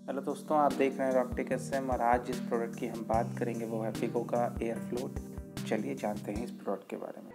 Hello दोस्तों, आप देख रहे हैं रॉकटेक एसएम और आज जिस प्रोडक्ट की हम बात करेंगे वो है फिगो का एयर फ्लोट। चलिए जानते हैं इस प्रोडक्ट के बारे में।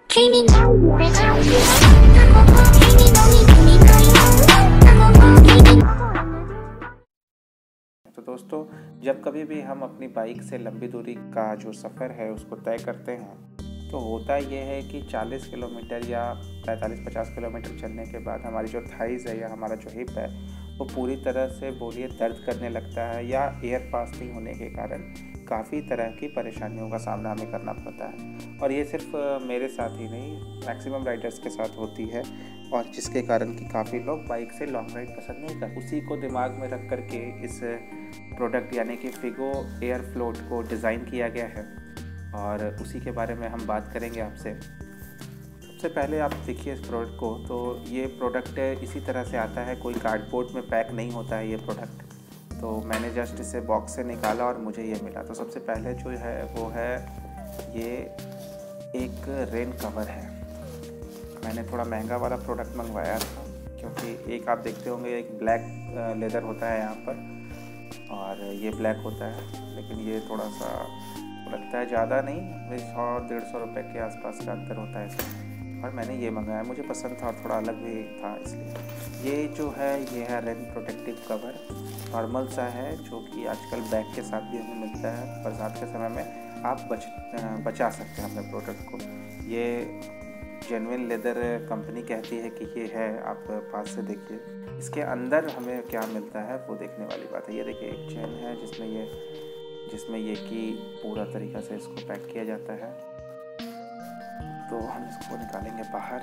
तो दोस्तों, जब कभी भी हम अपनी बाइक से लंबी दूरी का जो सफ़र है उसको तय करते हैं तो होता ये है कि 40 किलोमीटर या 45-50 किलोमीटर चलने के बाद हमारी जो थाइज़ है या हमारा जो हिप है वो पूरी तरह से बोलिए दर्द करने लगता है, या एयर पास नहीं होने के कारण काफ़ी तरह की परेशानियों का सामना हमें करना पड़ता है। और ये सिर्फ मेरे साथ ही नहीं, मैक्सिमम राइडर्स के साथ होती है, और जिसके कारण कि काफ़ी लोग बाइक से लॉन्ग राइड पसंद नहीं करते। उसी को दिमाग में रख करके इस प्रोडक्ट यानी कि फिगो एयर फ्लोट को डिज़ाइन किया गया है और उसी के बारे में हम बात करेंगे आपसे। सबसे पहले आप देखिए इस प्रोडक्ट को, तो ये प्रोडक्ट इसी तरह से आता है, कोई कार्डबोर्ड में पैक नहीं होता है ये प्रोडक्ट। तो मैंने जस्ट इसे बॉक्स से निकाला और मुझे ये मिला। तो सबसे पहले जो है वो है ये एक रेन कवर है। मैंने थोड़ा महंगा वाला प्रोडक्ट मंगवाया था, क्योंकि एक आप देखते होंगे एक ब्लैक लेदर होता है यहाँ पर और ये ब्लैक होता है, लेकिन ये थोड़ा सा लगता है ज़्यादा नहीं, 100-150 रुपये के आसपास का अंतर होता है इसमें। और मैंने ये मंगाया, मुझे पसंद था और थोड़ा अलग भी था, इसलिए ये जो है ये है रेन प्रोटेक्टिव कवर। नॉर्मल सा है जो कि आजकल बैग के साथ भी हमें मिलता है। बरसात के समय में आप बचा सकते हैं अपने प्रोडक्ट को। ये जेन्युइन लेदर कंपनी कहती है कि ये है, आप पास से देखिए। इसके अंदर हमें क्या मिलता है वो देखने वाली बात है। ये देखिए एक चेन है जिसमें ये कि पूरा तरीक़ा से इसको पैक किया जाता है। तो हम इसको निकालेंगे बाहर।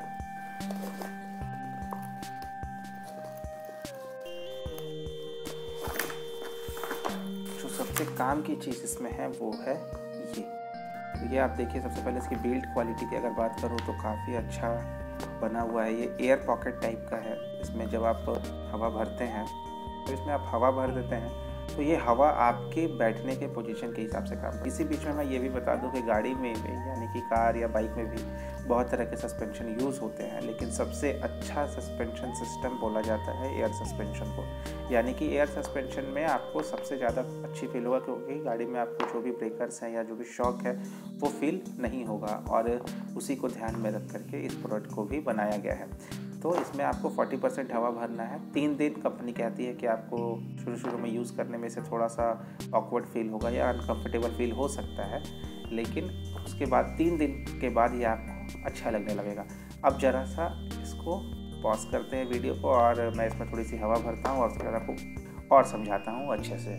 जो सबसे काम की चीज़ इसमें है वो है ये आप देखिए। सबसे पहले इसकी बिल्ड क्वालिटी की अगर बात करूँ तो काफ़ी अच्छा बना हुआ है। ये एयर पॉकेट टाइप का है। इसमें जब आप हवा भरते हैं तो इसमें आप हवा भर देते हैं तो ये हवा आपके बैठने के पोजीशन के हिसाब से काम। इसी बीच में मैं ये भी बता दूं कि गाड़ी में यानी कि कार या बाइक में भी बहुत तरह के सस्पेंशन यूज़ होते हैं, लेकिन सबसे अच्छा सस्पेंशन सिस्टम बोला जाता है एयर सस्पेंशन को। यानी कि एयर सस्पेंशन में आपको सबसे ज़्यादा अच्छी फील होगा, क्योंकि गाड़ी में आपको जो भी ब्रेकर्स हैं या जो भी शॉक है वो फील नहीं होगा। और उसी को ध्यान में रख करके इस प्रोडक्ट को भी बनाया गया है। तो इसमें आपको 40% हवा भरना है। 3 दिन कंपनी कहती है कि आपको शुरू में यूज़ करने में से थोड़ा सा ऑकवर्ड फील होगा या अनकंफर्टेबल फील हो सकता है, लेकिन उसके बाद 3 दिन के बाद ये आपको अच्छा लगने लगेगा। अब ज़रा सा इसको पॉज करते हैं वीडियो को और मैं इसमें थोड़ी सी हवा भरता हूँ और उसके बाद आपको और समझाता हूँ अच्छे से।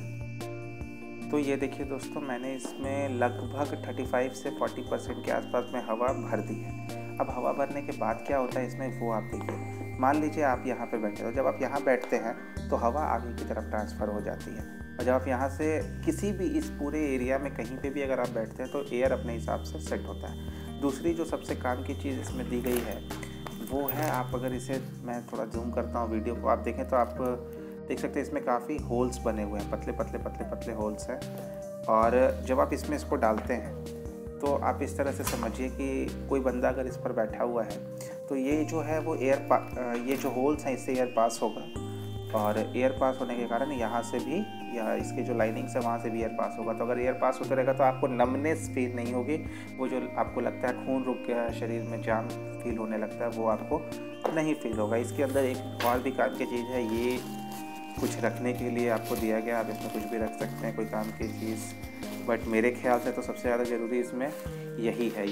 तो ये देखिए दोस्तों, मैंने इसमें लगभग 35 से 40% के आसपास में हवा भर दी है। अब हवा भरने के बाद क्या होता है इसमें वो आप देखिए। मान लीजिए आप यहाँ पे बैठे हो, जब आप यहाँ बैठते हैं तो हवा आगे की तरफ ट्रांसफ़र हो जाती है, और जब आप यहाँ से किसी भी इस पूरे एरिया में कहीं पे भी अगर आप बैठते हैं तो एयर अपने हिसाब से सेट होता है। दूसरी जो सबसे काम की चीज़ इसमें दी गई है वो है, आप अगर इसे, मैं थोड़ा जूम करता हूँ वीडियो को, आप देखें तो आप देख सकते हैं इसमें काफ़ी होल्स बने हुए हैं, पतले होल्स हैं। और जब आप इसमें इसको डालते हैं तो आप इस तरह से समझिए कि कोई बंदा अगर इस पर बैठा हुआ है तो ये जो है वो ये जो होल्स हैं इससे एयर पास होगा, और एयर पास होने के कारण यहाँ से भी, या इसकी जो लाइनिंग्स है वहाँ से भी एयर पास होगा। तो अगर एयर पास होता रहेगा तो आपको नमनेस फील नहीं होगी। वो जो आपको लगता है खून रुक गया है, शरीर में जाम फील होने लगता है, वो आपको नहीं फील होगा। इसके अंदर एक और भी काम की चीज़ है, ये कुछ रखने के लिए आपको दिया गया। आप इसमें कुछ भी रख सकते हैं, कोई काम की चीज़, बट मेरे ख्याल से तो सबसे ज़्यादा ज़रूरी इसमें यही है।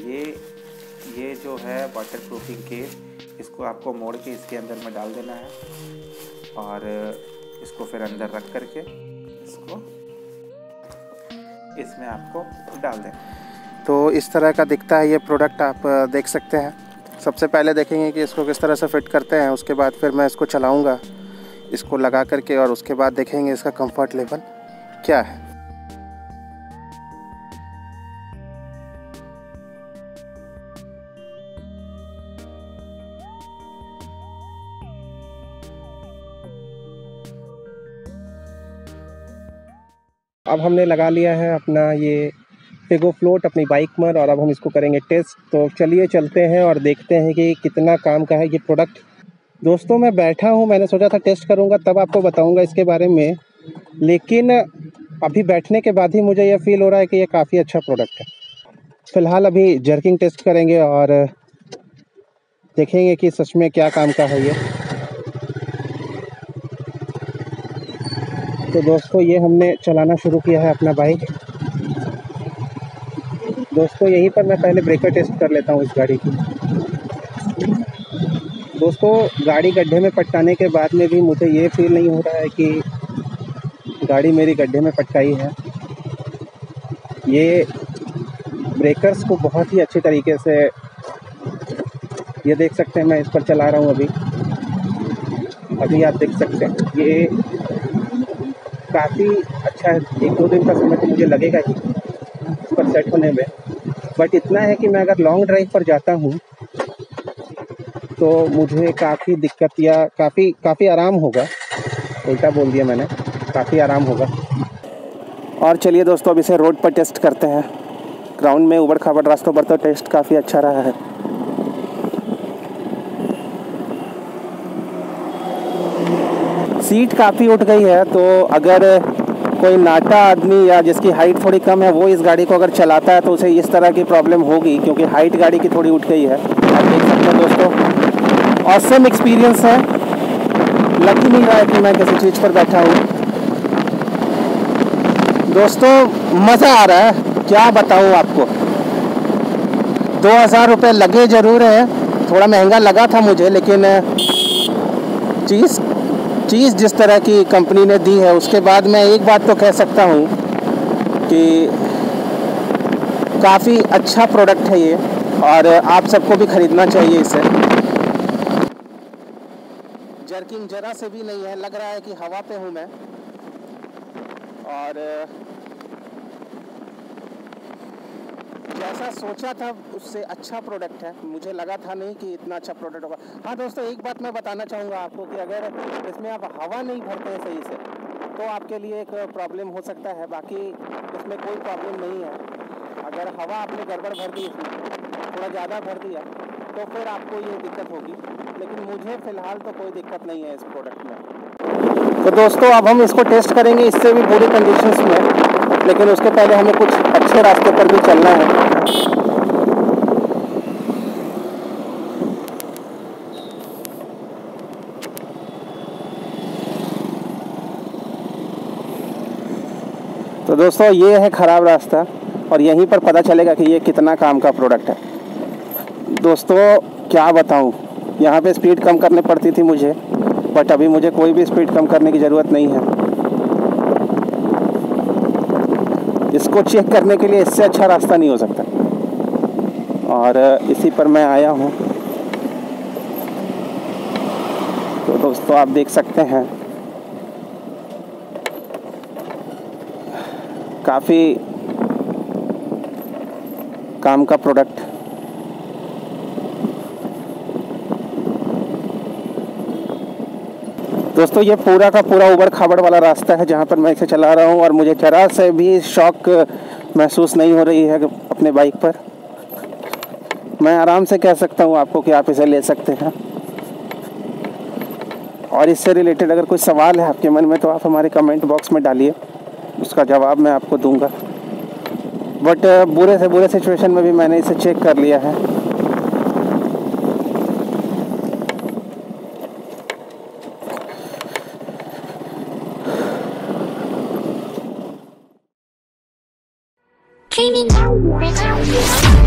ये जो है वाटर प्रूफिंग केस, इसको आपको मोड़ के इसके अंदर में डाल देना है और इसको फिर अंदर रख करके इसको इसमें आपको डाल देना। तो इस तरह का दिखता है ये प्रोडक्ट, आप देख सकते हैं। सबसे पहले देखेंगे कि इसको किस तरह से फिट करते हैं, उसके बाद फिर मैं इसको चलाऊँगा इसको लगा करके, और उसके बाद देखेंगे इसका कंफर्ट लेवल क्या है। अब हमने लगा लिया है अपना ये फिगो फ्लोट अपनी बाइक पर, और अब हम इसको करेंगे टेस्ट। तो चलिए चलते हैं और देखते हैं कि कितना काम का है ये प्रोडक्ट। दोस्तों मैं बैठा हूँ, मैंने सोचा था टेस्ट करूँगा तब आपको बताऊँगा इसके बारे में, लेकिन अभी बैठने के बाद ही मुझे ये फील हो रहा है कि ये काफ़ी अच्छा प्रोडक्ट है। फ़िलहाल अभी जर्किंग टेस्ट करेंगे और देखेंगे कि सच में क्या काम का है ये। तो दोस्तों ये हमने चलाना शुरू किया है अपना बाइक। दोस्तों यहीं पर मैं पहले ब्रेकर टेस्ट कर लेता हूँ इस गाड़ी की। दोस्तों गाड़ी गड्ढे में पटकाने के बाद में भी मुझे ये फील नहीं हो रहा है कि गाड़ी मेरी गड्ढे में पटकाई है। ये ब्रेकर्स को बहुत ही अच्छे तरीके से, ये देख सकते हैं मैं इस पर चला रहा हूँ अभी आप देख सकते हैं ये काफ़ी अच्छा है। 1-2 दिन का समय तो मुझे लगेगा ही इस पर सेट होने में, बट इतना है कि मैं अगर लॉन्ग ड्राइव पर जाता हूँ तो मुझे काफ़ी दिक्कत या काफ़ी आराम होगा। उल्टा बोल दिया मैंने, काफ़ी आराम होगा। और चलिए दोस्तों अब इसे रोड पर टेस्ट करते हैं। ग्राउंड में उबड़ खाबड़ रास्तों पर तो टेस्ट काफ़ी अच्छा रहा है। सीट काफ़ी उठ गई है, तो अगर कोई नाटा आदमी या जिसकी हाइट थोड़ी कम है वो इस गाड़ी को अगर चलाता है तो उसे इस तरह की प्रॉब्लम होगी, क्योंकि हाइट गाड़ी की थोड़ी उठ गई है। आप देख सकते हैं दोस्तों, ऑसम एक्सपीरियंस है। लग ही नहीं रहा है कि मैं किसी चीज़ पर बैठा हूँ। दोस्तों मज़ा आ रहा है, क्या बताऊँ आपको। 2000 रुपये लगे ज़रूर है, थोड़ा महंगा लगा था मुझे, लेकिन चीज़ जिस तरह की कंपनी ने दी है उसके बाद मैं एक बात तो कह सकता हूँ कि काफ़ी अच्छा प्रोडक्ट है ये, और आप सबको भी ख़रीदना चाहिए इसे। जर्किंग ज़रा से भी नहीं है, लग रहा है कि हवा पे हूँ मैं। और जैसा सोचा था उससे अच्छा प्रोडक्ट है। मुझे लगा था नहीं कि इतना अच्छा प्रोडक्ट होगा। हाँ दोस्तों एक बात मैं बताना चाहूँगा आपको कि अगर इसमें आप हवा नहीं भरते हैं सही से तो आपके लिए एक प्रॉब्लम हो सकता है, बाकी इसमें कोई प्रॉब्लम नहीं है। अगर हवा आपने गड़बड़ भर दी, इसमें थोड़ा ज़्यादा भर दिया तो फिर आपको ये दिक्कत होगी, लेकिन मुझे फ़िलहाल तो कोई दिक्कत नहीं है इस प्रोडक्ट में। तो दोस्तों अब हम इसको टेस्ट करेंगे इससे भी बुरी कंडीशंस में, लेकिन उसके पहले हमें कुछ अच्छे रास्ते पर भी चलना है। तो दोस्तों ये है ख़राब रास्ता, और यहीं पर पता चलेगा कि ये कितना काम का प्रोडक्ट है। दोस्तों क्या बताऊं, यहाँ पे स्पीड कम करनी पड़ती थी मुझे, बट अभी मुझे कोई भी स्पीड कम करने की ज़रूरत नहीं है। इसको चेक करने के लिए इससे अच्छा रास्ता नहीं हो सकता, और इसी पर मैं आया हूँ। तो दोस्तों आप देख सकते हैं काफ़ी काम का प्रोडक्ट। दोस्तों ये पूरा का पूरा उबड़ खाबड़ वाला रास्ता है जहाँ पर मैं इसे चला रहा हूँ, और मुझे जरा से भी शॉक महसूस नहीं हो रही है अपने बाइक पर। मैं आराम से कह सकता हूँ आपको कि आप इसे ले सकते हैं। और इससे रिलेटेड अगर कोई सवाल है आपके मन में तो आप हमारे कमेंट बॉक्स में डालिए, उसका जवाब मैं आपको दूंगा। बट बुरे से बुरे सिचुएशन में भी मैंने इसे चेक कर लिया है। Dreaming